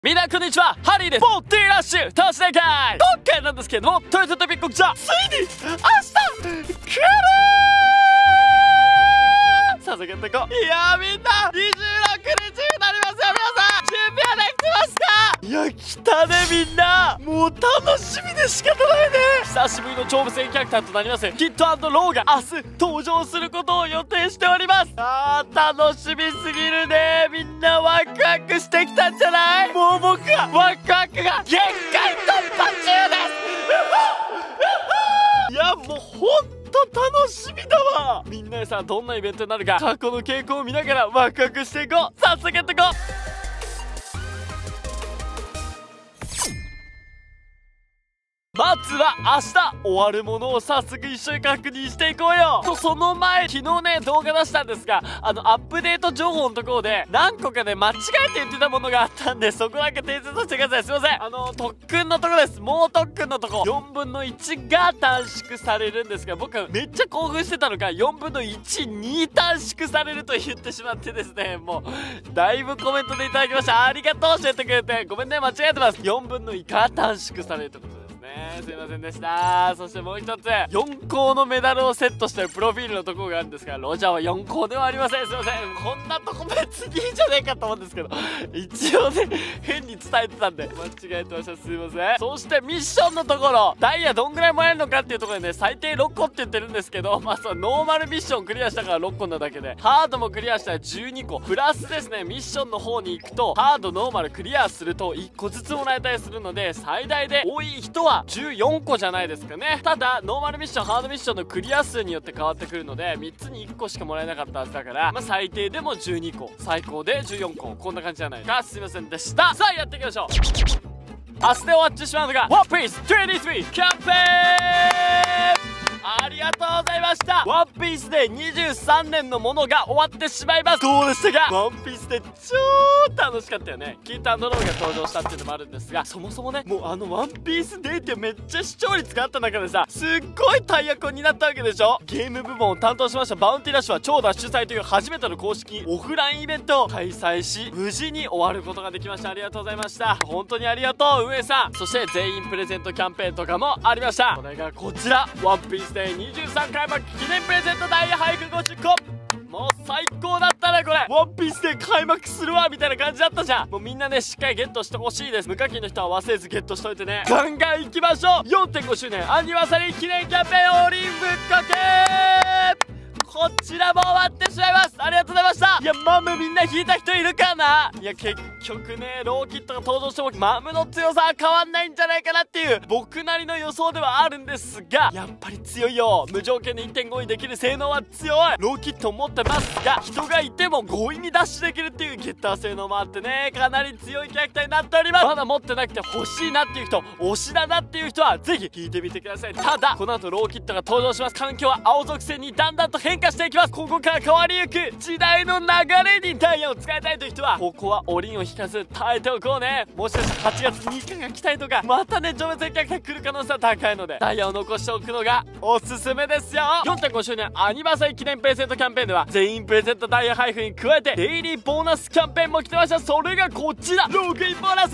みんなこんにちは、ハリーです。ボッティラッシュ投資大会、今回なんですけれども、トヨタトピック告知はついに明日来る早速やっていこう。いやーみんな26日になりますよ。皆さん準備はできてますか？いや来たねみんな、もう楽しみで仕方ないね。久しぶりの超無線キャラクターとなりますキッド&ローが明日登場することを予定しております。楽しみすぎるね。みんなワクワクしてきたんじゃない？もう僕はワクワクが限界突破中ですいやもうほん楽しみだわ。みんなでさ、どんなイベントになるか過去の傾向を見ながらワクワクしていこう。早速やっていこう。まずは明日終わるものを早速一緒に確認していこうよ。とその前、昨日ね動画出したんですが、アップデート情報のところで何個かね間違えて言ってたものがあったんで、そこだけ訂正させてください。すいません。特訓のところです。もう特訓のとこ4分の1が短縮されるんですが、僕はめっちゃ興奮してたのか4分の1に短縮されると言ってしまってですね、もうだいぶコメントでいただきました。ありがとう教えてくれて。ごめんね、間違えてます。4分の1が短縮されるってことですね。すいませんでした。そしてもう一つ、4校のメダルをセットしてるプロフィールのところがあるんですが、ロジャーは4校ではありません。すいません。こんなとこ別にいいんじゃねえかと思うんですけど、一応ね変に伝えてたんで間違えてました。すいません。そしてミッションのところ、ダイヤどんぐらいもらえるのかっていうところでね、最低6個って言ってるんですけど、まあそのノーマルミッションクリアしたから6個なだけで、ハードもクリアしたら12個プラスですね、ミッションの方に行くとハードノーマルクリアすると1個ずつもらえたりするので、最大で多い人は14個じゃないですかね。ただノーマルミッションハードミッションのクリア数によって変わってくるので、3つに1個しかもらえなかったはずだから、まあ最低でも12個最高で14個、こんな感じじゃないか。すいませんでした。さあやっていきましょう。明日終わってしまうのがワンピース23キャンペーン、ありがとうございました。ワンピースで23年のものが終わってしまいます。どうでしたか？ワンピースで超楽しかったよね。キータンドローが登場したっていうのもあるんですが、そもそもね、もうワンピースデーってめっちゃ視聴率があった中でさ、すっごい大役になったわけでしょ。ゲーム部門を担当しましたバウンティラッシュは超ダッシュ祭という初めての公式オフラインイベントを開催し、無事に終わることができました。ありがとうございました。本当にありがとう運営さん。そして全員プレゼントキャンペーンとかもありました。これがこちら、ワンピースデー23開幕記念プレゼントダイヤ配布50個。もう最高だったねこれ。ワンピースで開幕するわみたいな感じだったじゃん。もうみんなねしっかりゲットしてほしいです。無課金の人は忘れずゲットしといてね。ガンガンいきましょう。 4.5 周年アニバーサリー記念キャンペーンオリンぶっかけ、こちらも終わってしまいます。ありがとうございました。いやマムみんな引いた人いるかな。いや結局ねローキッドが登場してもマムの強さは変わんないんじゃないかなっていう僕なりの予想ではあるんですが、やっぱり強いよ。無条件で 1.5 にできる性能は強い。ローキッドを持ってますが、人がいても強引にダッシュできるっていうゲッター性能もあってね、かなり強いキャラクターになっております。まだ持ってなくて欲しいなっていう人、推しだなっていう人はぜひ引いてみてください。ただこの後ローキッドが登場します。環境は青属性にだんだんと変化していきます。ここから変わりゆく時代の流れにダイヤを使いたいという人は、ここはオリンを引かず耐えておこうね。もしかしたら8月2日が来たりとか、またね上別キャラクター来る可能性は高いので、ダイヤを残しておくのがおすすめですよ。 4.5 周年アニバーサリー記念プレゼントキャンペーンでは全員プレゼントダイヤ配布に加えてデイリーボーナスキャンペーンも来てました。それがこちら、ログインボーナス。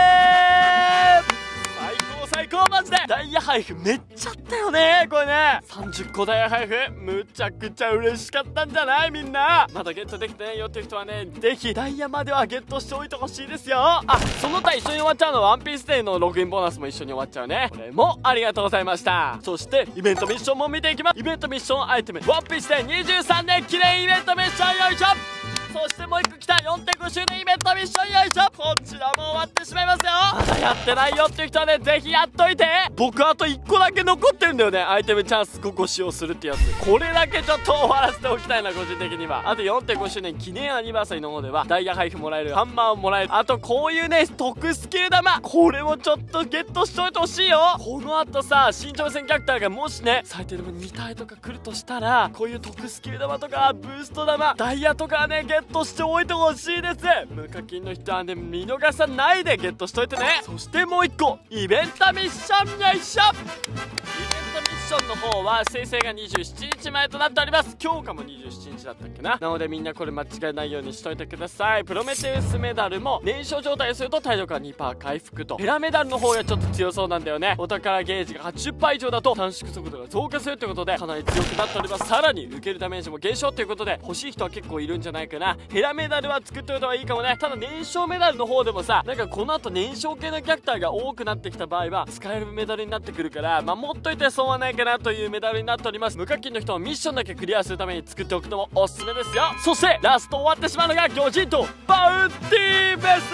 最高マジで。ダイヤ配布めっちゃあったよねこれね。30個ダイヤ配布むちゃくちゃ嬉しかったんじゃない？みんなまだゲットできてないよっていう人はね、ぜひダイヤまではゲットしておいてほしいですよ。その他一緒に終わっちゃうのはワンピースデーのログインボーナスも一緒に終わっちゃうね。これもありがとうございました。そしてイベントミッションも見ていきます。イベントミッションアイテム、ワンピースデー23年記念イベントミッションよいしょ。そしてもう一個来た 4.5 周年イベントミッションよいしょ。こちらも終わってしまいますよ。まだやってないよっていう人はねぜひやっといて。僕あと1個だけ残ってるんだよね、アイテムチャンス5個使用するってやつ。これだけちょっと終わらせておきたいな個人的には。あと 4.5 周年記念アニバーサリーの方ではダイヤ配布もらえる、ハンマーをもらえる、あとこういうね特スキル玉、これもちょっとゲットしといてほしいよ。この後さ新挑戦キャラクターがもしね最低でも2体とか来るとしたら、こういう特スキル玉とかブースト玉、ダイヤとかねゲットしておいてほしいです。無課金の人はね見逃さないでゲットしといてね。そしてもう1個イベントミッションよいしょ。イベントミッシションの方は生成が27日前となっております。強化も27日だったっけな。なのでみんなこれ間違えないようにしといてください。プロメテウスメダルも燃焼状態をすると体力が 2% 回復と、ヘラメダルの方がちょっと強そうなんだよね。お宝ゲージが 80% 以上だと短縮速度が増加するということでかなり強くなっております。さらに受けるダメージも減少ということで欲しい人は結構いるんじゃないかな。ヘラメダルは作っておいた方がいいかもね。ただ燃焼メダルの方でもさ、なんかこの後燃焼系のキャラクターが多くなってきた場合は使えるメダルになってくるから、持っといて損はないかなというメダルになっております。無課金の人はミッションだけクリアするために作っておくのもおすすめですよ。そしてラスト終わってしまうのが魚人とバウンティーベス。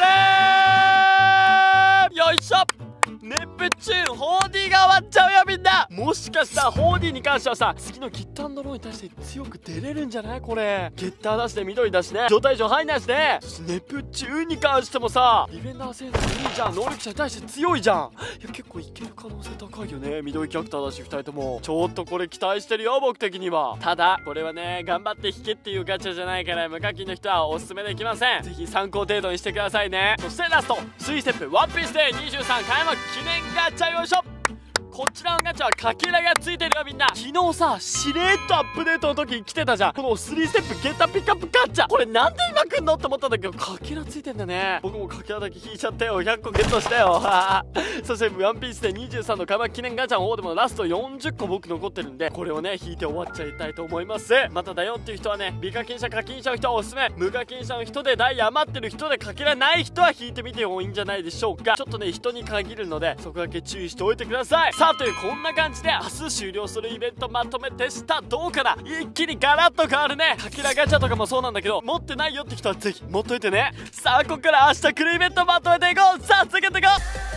よいしょ。ネプチューンホーディが終わっちゃうよみんな。もしかしたらホーディに関してはさ、次のギッター&ローに対して強く出れるんじゃないこれ。ゲッターだしね、緑だしね、状態以上入んないしね。そしてネプチューンに関してもさ、ディフェンダー性能いいじゃん。能力者に対して強いじゃん。いや結構いける可能性高いよね。緑キャラクターだし2人ともちょっとこれ期待してるよ僕的には。ただこれはね、頑張って引けっていうガチャじゃないから無課金の人はおすすめできません。ぜひ参考程度にしてくださいね。そしてラスト3ステップワンピースで23開幕記念ガチャ。よいしょ。こちらのガチャはかけらがついてるよみんな。昨日さしれっとアップデートの時に来てたじゃん、この3ステップゲッターピックアップガチャ。これなんで今来んのって思ったんだけど、かけらついてんだね。僕もかけらだけ引いちゃったよ。100個ゲットしたよそしてワンピースで23の開幕記念ガチャの方でもラスト40個僕残ってるんで、これをね引いて終わっちゃいたいと思います。まただよっていう人はね、美課金者課金者の人はおすすめ、無課金者の人でダイヤ余ってる人でかけらない人は引いてみてもいいんじゃないでしょうか。ちょっとね人に限るのでそこだけ注意しておいてください。さあというこんな感じで明日終了するイベントまとめてした。どうかな、一気にガラッと変わるね。かけらガチャとかもそうなんだけど、持ってないよって人はぜひ持っといてね。さあここから明日来るイベントまとめていこう。さあ続けていこ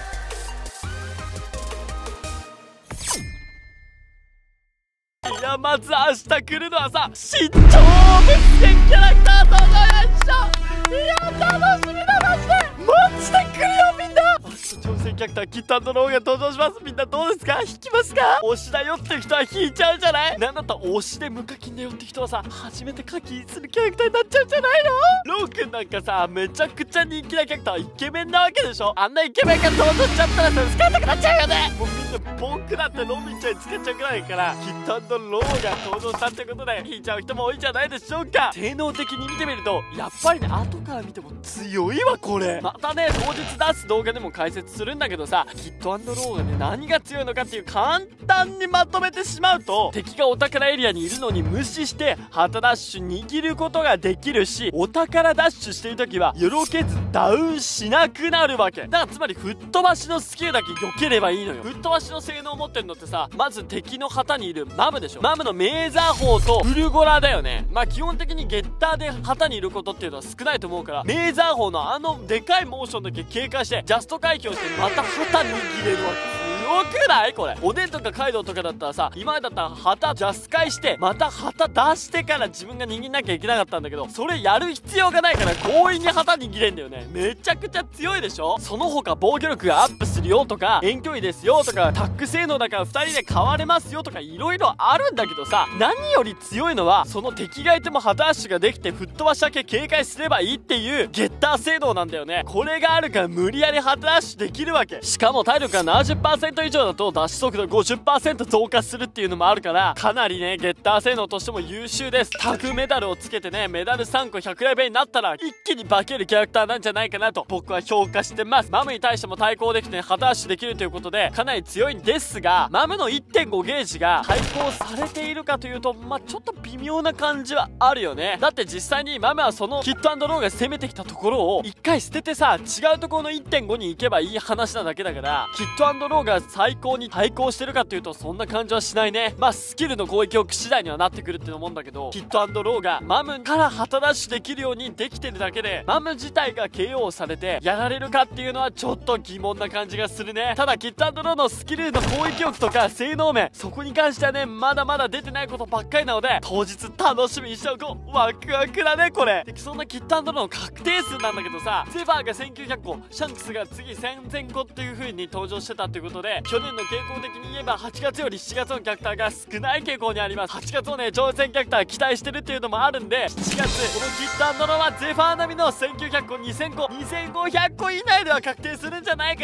う。いやまず明日来るのはさ、新超物件キャラクター登場。よいしょ。いや楽しみだマジで。マジで来るよみんな。明日挑戦キャラクターキッタンドローが登場します。みんなどうですか、引きますか。推しだよって人は引いちゃうんじゃない。なんだったら推しで無課金だよって人はさ、初めて課金するキャラクターになっちゃうんじゃないの。ローくんなんかさめちゃくちゃ人気なキャラクター、イケメンなわけでしょ。あんなイケメンが登場しちゃったらさ使いたくなっちゃうよね。もうみんな僕だってロビンちゃんにつけちゃうくらいからキッタンドローが登場したってことで引いちゃう人も多いんじゃないでしょうか。性能的に見てみるとやっぱりね、後から見ても強いわこれ。またね当日出す動画でも解説するんだけどさ、キット&ローがね何が強いのかっていう簡単にまとめてしまうと、敵がお宝エリアにいるのに無視して旗ダッシュ握ることができるし、お宝ダッシュしてる時はよろけずダウンしなくなるわけだから、つまり吹っ飛ばしのスキルだけ避ければいいのよ。吹っ飛ばしの性能を持ってるのってさ、まず敵の旗にいるマムでしょ。マムのメーザー砲とウルゴラだよね。基本的にゲッターで旗にいることっていうのは少ないと思うから、メーザー砲のあのでかいモーションだけ警戒してジャスト回避をしてまた旗握れるわけ。強くないこれ。おでんとかカイドウとかだったらさ、今までだったら旗ジャス回してまた旗出してから自分が握んなきゃいけなかったんだけど、それやる必要がないから強引に旗握れんだよね。めちゃくちゃ強いでしょ。その他防御力がアップするよとか遠距離ですよとかタック性能だから2人で変われますよとかいろいろあるんだけどさ、何より強いのはその敵がいても旗ダッシュができて吹っ飛ばしだけ警戒すればいいっていうゲッター性能なんだよね。これがあるから無理やり旗ダッシュできるわけ。しかも体力が 70% 以上だとダッシュ速度 50% 増加するっていうのもあるから、かなりねゲッター性能としても優秀です。タグメダルをつけてね、メダル3個100レベルになったら一気に化けるキャラクターなんじゃないかなと僕は評価してます。マムに対しても対抗できて旗ダッシュできるということでかなり強いんですが、マムの 1.5 ゲージが対抗されているかというとちょっと微妙な感じはあるよね。だって実際にマムはそのキット&ローが攻めてきたところを一回捨ててさ、違うところの 1.5 に行けばいい話なだけだから、キット&ローが最高に対抗してるかっていうとそんな感じはしないね。スキルの攻撃力次第にはなってくるって思うんだけど、キット&ローがマムから旗ダッシュできるようにできてるだけでマム自体が KO されてやられるかっていうのはちょっと疑問な感じがするね。ただキット&ローのスキルの攻撃力とか性能面、そこに関してはねまだまだ出てないことばっかりなので当日楽しみにしておこう。ワクワクだねこれ。そんなキット&ローの確定数なんだけどさ、ゼファーが1900個、シャンクスが次3000個っていう風に登場してたっていうことで、去年の傾向的に言えば8月より7月のキャラクターが少ない傾向にあります。8月をね挑戦キャラクター期待してるっていうのもあるんで、7月このキット&ローはゼファー並みの1900個2000個2500個以内では確定するんじゃないかな。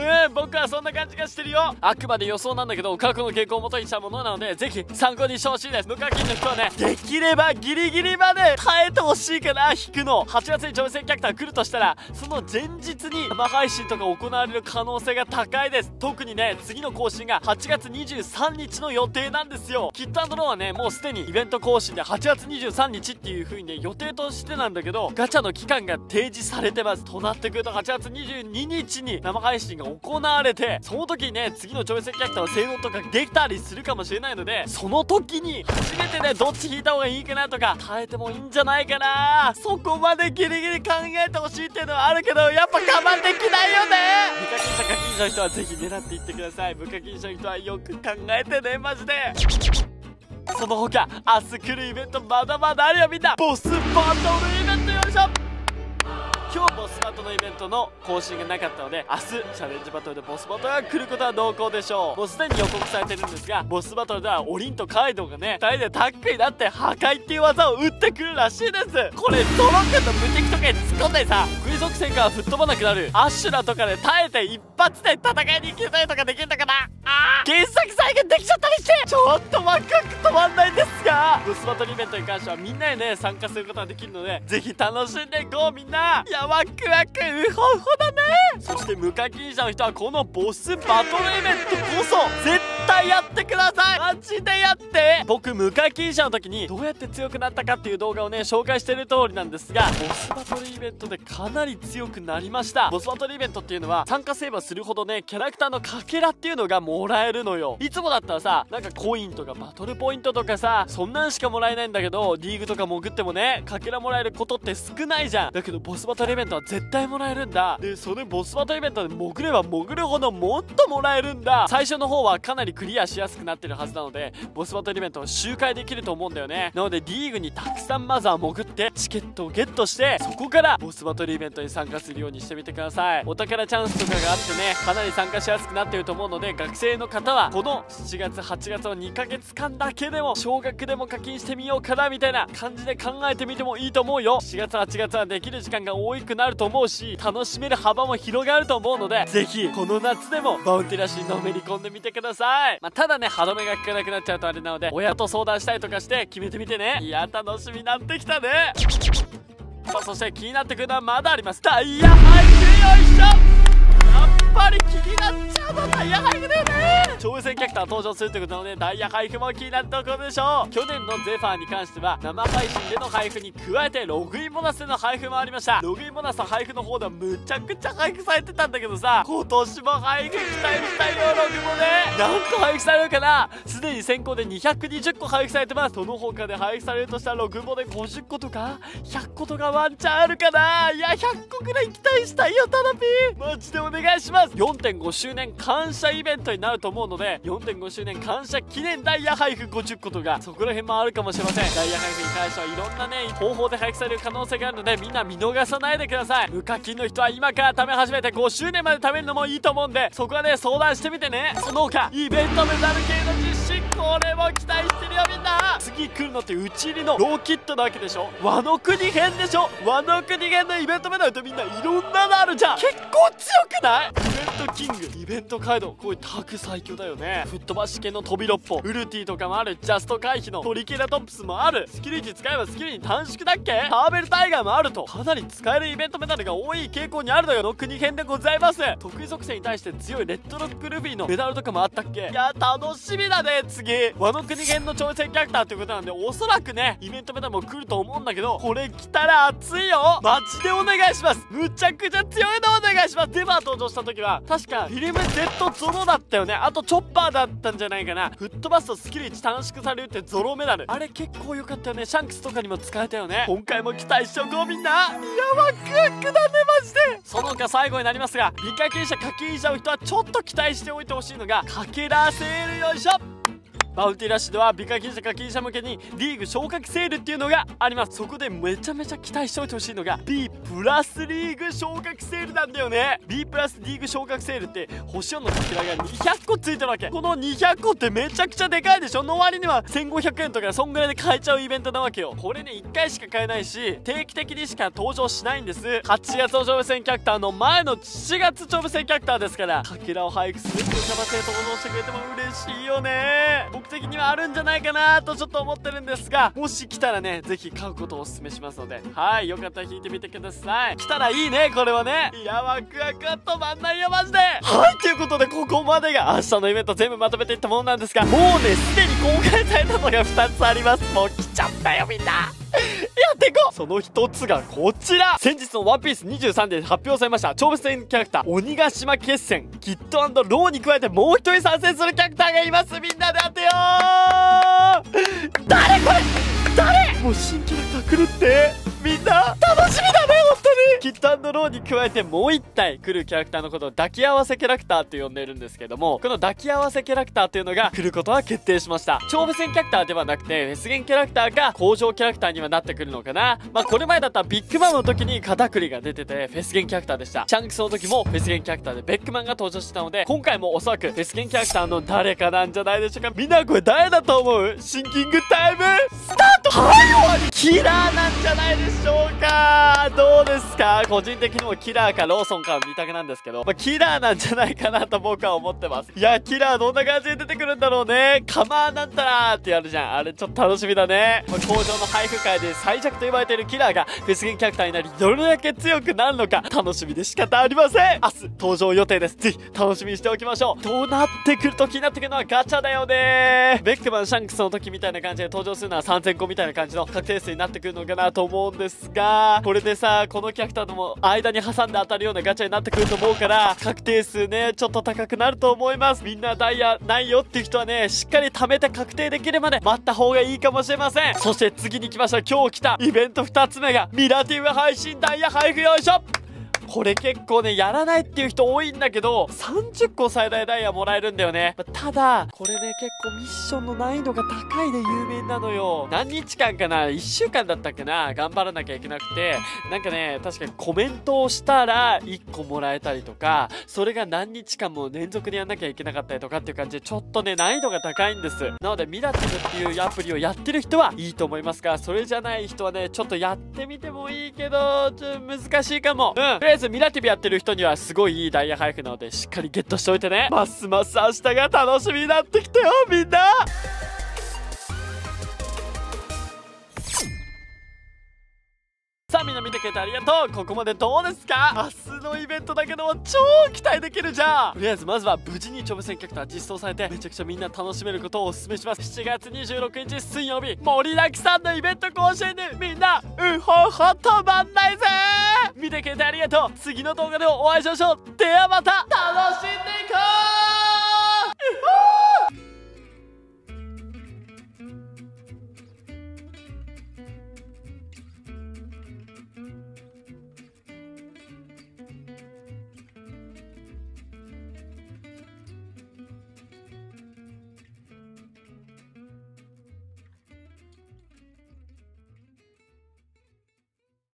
僕はそんな感じがしてるよ。あくまで予想なんだけど、過去の傾向を元にしたものなので、ぜひ参考にしてほしいです。無課金の人はね、できればギリギリまで耐えてほしいかな。引くの8月に挑戦キャラクター来るとしたら、その前日に生配信とか行われる可能性が高いです。特にね、次の更新が8月23日の予定なんですよ。キット&ローはね、もうすでにイベント更新で8月23日っていう風にね、予定としてなんだけど、ガチャの期間が提示されてます。となってくると8月22日に生配信が行われて、その時にね、次の挑戦キャラクターの性能とかできたりするかもしれないので、その時に初めてね、どっち引いた方がいいかなとか耐えてもいいんじゃないかな。そこまでギリギリ考えてほしいっていうのはあるけど、やっぱ我慢できないよね。無課金者課金者の人はぜひ狙っていってください。無課金者の人はよく考えてね、マジで。その他明日来るイベントまだまだあるよ。みんなボスバトルイベント、よいしょ。今日ボスバトルのイベントの更新がなかったので、明日チャレンジバトルでボスバトルが来ることは濃厚でしょう。もうすでに予告されてるんですが、ボスバトルではオリンとカイドウがね、2人でタッグになって破壊っていう技を打ってくるらしいです。これドロックの無敵とかに突っ込んでさ、得意属性から吹っ飛ばなくなるアッシュラとかで耐えて一発で戦いに行けたりとかできるのかな。原作再現できちゃったりして、ちょっとワクワク止まんないんですが、ボスバトルイベントに関してはみんなでね、参加することができるので、ぜひ楽しんでいこう。みんな、いやワクワクウホウホだね。そして無課金者の人はこのボスバトルイベントこそ絶対やってください。マジでやって。僕無課金者の時にどうやって強くなったかっていう動画をね、紹介してる通りなんですが、ボスバトルイベントでかなり強くなりました。ボスバトルイベントっていうのは参加すればするほどね、キャラクターのかけらっていうのがもらえるのよ。いつもだったらさ、なんかコインとかバトルポイントとかさ、そんなんしかもらえないんだけど、リーグとか潜ってもね、かけらもらえることって少ないじゃん。だけどボスバトルイベントは絶対もらえるんだ。で、それボスバトルイベントで潜れば潜るほどもっともらえるんだ。最初の方はかなりクリアしやすくなってるはずなので、ボスバトルイベントを周回できると思うんだよね。なのでリーグにたくさんまずは潜ってチケットをゲットして、そこからボスバトルイベントに参加するようにしてみてください。お宝チャンスとかがあってね、かなり参加しやすくなってると思うので、学生の方はこの7月8月の2ヶ月間だけでも少額でも課金してみようかなみたいな感じで考えてみてもいいと思うよ。7月8月はできる時間が多くなると思うし、楽しめる幅も広がると思うので、ぜひこの夏でもバウンティラッシュにのめり込んでみてください。ただね、歯止めが効かなくなっちゃうとあれなので、親と相談したりとかして決めてみてね。いや楽しみになってきたね。さあ、そして気になってくるのはまだあります。ダイヤ配布、よいしょ。やっぱり気になっちゃうのダイヤ配布だよね。挑戦キャラクター登場するということなので、ダイヤ配布も気になるところでしょう。去年のゼファーに関しては生配信での配布に加えてログインボーナスでの配布もありました。ログインボーナスの配布の方ではむちゃくちゃ配布されてたんだけどさ、今年も配布期待したいよ。ログもね、何個配布されるかな。すでに先行で220個配布されてます。その他で配布されるとしたらログもで50個とか100個とかワンチャンあるかな。いや100個ぐらい期待したいよ、タナピー。マジでお願いします。4.5 周年感謝イベントになると思うので、4.5 周年感謝記念ダイヤ配布50個とかそこら辺もあるかもしれません。ダイヤ配布に関してはいろんなね方法で配布される可能性があるので、みんな見逃さないでください。無課金の人は今から貯め始めて5周年まで貯めるのもいいと思うんで、そこはね相談してみてね。その他イベントメダル系の実施、これも期待してるよ。みんな次来るのって打ち入りのローキットなわけでしょ。ワノ国編でしょ。ワノ国編のイベントメダルとみんないろんなのあるじゃん。結構強くない？イベントキング、イベントカイド、こういうタグ最強だよね。吹っ飛ばし系の飛び六歩、ウルティとかもある。ジャスト回避のトリケラトプスもある。スキル1使えばスキルに短縮だっけ。ターベルタイガーもあると、かなり使えるイベントメダルが多い傾向にあるのよ。の国編でございます。得意属性に対して強いレッドロックルフィのメダルとかもあったっけ。いや楽しみだね。次ワノ国編の挑戦キャラクターということなんで、おそらくねイベントメダルも来ると思うんだけど、これ来たら熱いよ。マジでお願いします。むちゃくちゃ強いのお願いします。デバー登場した時は確かフィルム Z ゾロだったよね。あとチョッパーだったんじゃないかな。吹っ飛ばすとスキル1短縮されるってゾロメダル、あれ結構良かったよね。シャンクスとかにも使えたよね。今回も期待しとこうみんな。いやワクワクだねマジで。その他最後になりますが、未課金者課金者の人はちょっと期待しておいてほしいのがかけらセール、よいしょ。 バウンティラッシュでは美課金者課金者向けにリーグ昇格セールっていうのがあります。そこでめちゃめちゃ期待しておいてほしいのが B プラスリーグ昇格セールなんだよね。 B プラスリーグ昇格セールって星4のかけらが200個ついてるわけ。この200個ってめちゃくちゃでかいでしょ。の割には1500円とかそんぐらいで買えちゃうイベントなわけよ。これね1回しか買えないし定期的にしか登場しないんです。8月の挑戦キャラクターの前の7月挑戦キャラクターですから、かけらを配布するっていう形で登場してくれても嬉しいよね。僕的にはあるんじゃないかなとちょっと思ってるんですが、もし来たらねぜひ買うことをお勧めしますので、はい、よかったら引いてみてください。来たらいいねこれはね。いやワクワクは止まんないよマジで。はい、ということでここまでが明日のイベント全部まとめていったものなんですが、もうねすでに公開されたのが2つあります。もう来ちゃったよみんなやっていこう。その一つがこちら、先日のワンピース23で発表されました超物戦キャラクター鬼ヶ島決戦キット&ローに加えてもう一人参戦するキャラクターがいます。みんなで当てよう。誰これ誰。もう新キャラクター来るってみんな楽しみだね本当に。キット&ローに加えてもう一体来るキャラクターのことを抱き合わせキャラクターって呼んでるんですけども、この抱き合わせキャラクターっていうのが来ることは決定しました。超物戦キャラクターではなくてフェスゲンキャラクターが工場キャラクターにはなってくるのかな。まあこれ前だったらビッグマンの時にカタクリが出ててフェスゲンキャラクターでした。チャンクスの時もフェスゲンキャラクターでベックマンが登場してたので、今回もおそらくフェスゲンキャラクターの誰かなんじゃないでしょうか。みんなこれ誰だと思う？シンキングタイムスタート。はい終わり。キラーなんじゃないでしょうか。どうですか。個人的にもキラーかローソンか見たくなんですけど、まあ、キラーなんじゃないかなと僕は思ってます。いやキラーどんな感じで出てくるんだろうね。カマーなんたらってやるじゃん。あれちょっと楽しみだね。まあ、工場の配布会で最弱と呼ばれているキラーがフェスゲンキャラクターになりどれだけ強くなるのか楽しみで仕方ありません。明日登場予定です。ぜひ楽しみにしておきましょう。どうなってくると気になってくるのはガチャだよね。ベックマンシャンクスの時みたいな感じで登場するのは3000個みたいな感じの確定数になってくるのかなと思うんですが、これでさこのキャラクターのも間に挟んで当たるようなガチャになってくると思うから確定数ねちょっと高くなると思います。みんなダイヤないよっていう人はねしっかり貯めて確定できるまで待った方がいいかもしれません。そして次に来ました。今日来たイベント2つ目がミラティブ配信ダイヤ配布。よいしょ。これ結構ねやらないっていう人多いんだけど30個最大ダイヤもらえるんだよね。ただこれね結構ミッションの難易度が高いで有名なのよ。何日間かな1週間だったっけな頑張らなきゃいけなくて、なんかね確かにコメントをしたら1個もらえたりとか、それが何日間も連続でやんなきゃいけなかったりとかっていう感じでちょっとね難易度が高いんです。なのでミラティブっていうアプリをやってる人はいいと思いますが、それじゃない人はねちょっとやってみてもいいけどちょっと難しいかも。とりあえずミラティブやってる人にはすごいいいダイヤ配布なのでしっかりゲットしておいてね。ますます明日が楽しみになってきたよみんな。さあみんな見てくれてありがとう。ここまでどうですか。明日のイベントだけでも超期待できるじゃん。とりあえずまずは無事に超物戦キャラクター実装されてめちゃくちゃみんな楽しめることをお勧めします。7月26日水曜日盛りだくさんのイベント甲子園でみんなうほほ止まんないぜ。見てくれてありがとう。次の動画でお会いしましょう。ではまた。